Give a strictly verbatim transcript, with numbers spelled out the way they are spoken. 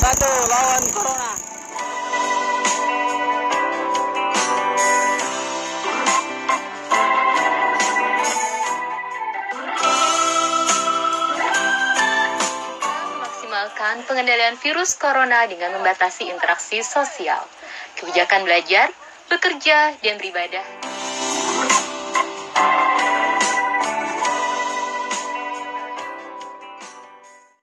Bersatu lawan Corona. Memaksimalkan pengendalian virus corona dengan membatasi interaksi sosial, kebijakan belajar, bekerja, dan beribadah.